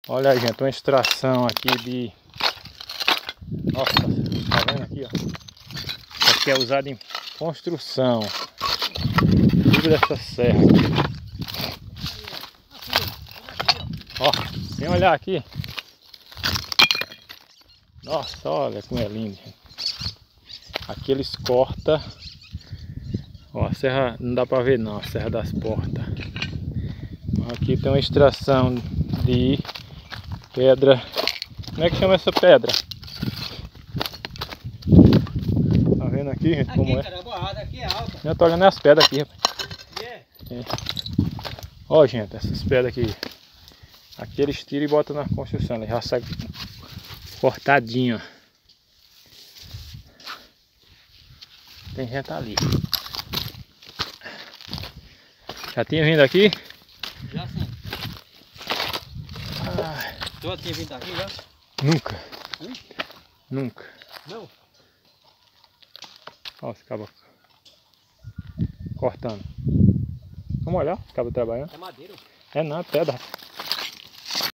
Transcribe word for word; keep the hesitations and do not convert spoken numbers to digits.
Olha aí, gente, uma extração aqui de... Nossa, tá vendo aqui, ó? Isso aqui é usado em construção. Tudo dessa serra aqui. Ó, sem olhar aqui. Nossa, olha como é lindo, gente. Aqui eles cortam. Ó, a serra não dá pra ver não, a Serra das Portas. Aqui tem uma extração de pedra. Como é que chama essa pedra? Tá vendo aqui, gente, como aqui, é? Cara, a borrada aqui é alta. Eu tô olhando as pedras aqui, rapaz. Yeah. É. Ó, gente, essas pedras aqui. Aqui eles tiram e botam na construção. Ele já sai cortadinho, ó. Tem gente ali. Já tinha vindo aqui? Já sim. Ah, Tu já tinha vindo aqui já? nunca. Hum? Nunca. Não. Olha os cabos cortando. Vamos olhar, os cabos trabalhando. É madeira. É não, é pedra.